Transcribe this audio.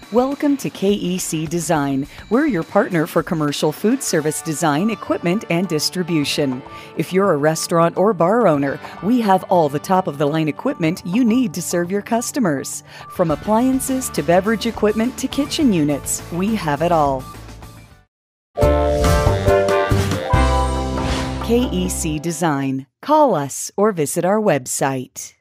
Welcome to Kecdesign. We're your partner for commercial food service design, equipment, and distribution. If you're a restaurant or bar owner, we have all the top-of-the-line equipment you need to serve your customers. From appliances to beverage equipment to kitchen units, we have it all. Kecdesign. Call us or visit our website.